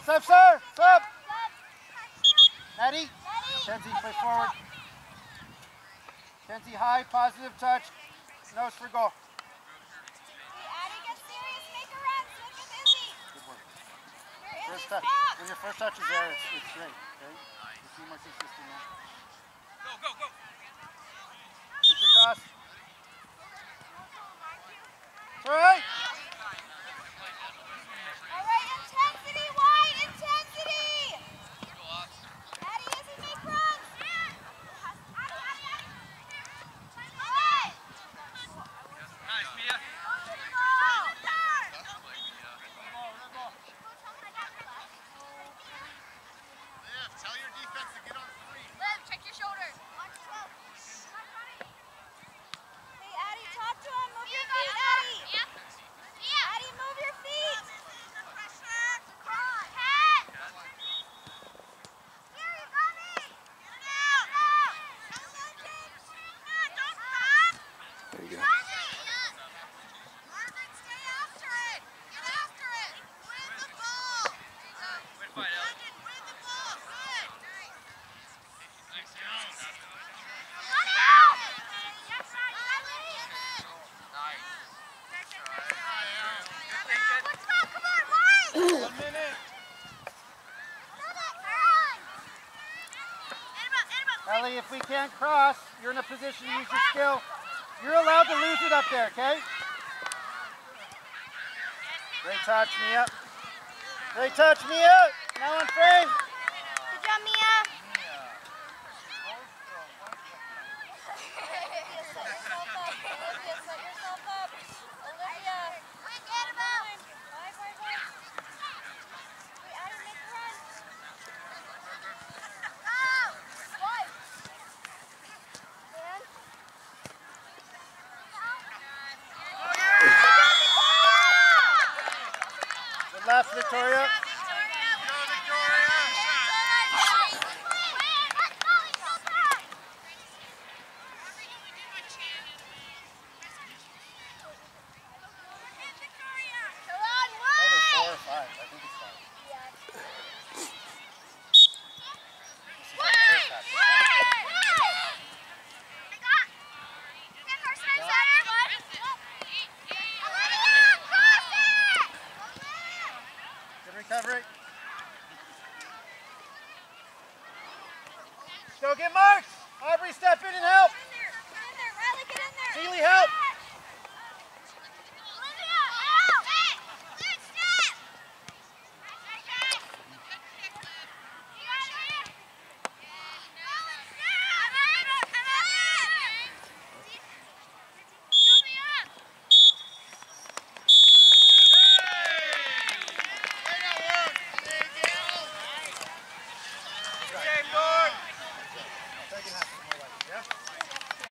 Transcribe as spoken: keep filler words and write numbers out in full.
Step, sir! Step! Nettie? Kenzie, push forward. Kenzie, high, positive touch. Nose for goal. First touch. When your first touch is there, it's, it's great. Okay? Just be more consistent now. Go, go, go! Keep the toss. All right. All right, intensity, wide, intensity. Addie, as he make runs. Nice, Mia. Liv, tell your defense to get on three. Liv, check your shoulders. Hey, Addie, talk to him. Move your feet, Addie. Addie, move your feet. Here, you got me. There you go. Marvin, stay after it. Get after it. Win the ball. Way to fight, Ellie. Win the ball. Good. Nice, Ellie. One minute. Ellie, if we can't cross, you're in a position to use your skill. You're allowed to lose it up there, okay? Great touch, Mia. Great touch, Mia. Now on frame. Good job, Mia. Olivia, set yourself up. Olivia, set yourself up. Olivia. Quick, Annabelle. Five, five, five. Wait, Addie, make a run. Oh! One. And... Good left, Victoria. Four or five. I think it's five. Good recovery. Go get marks. Aubrey, step in and help.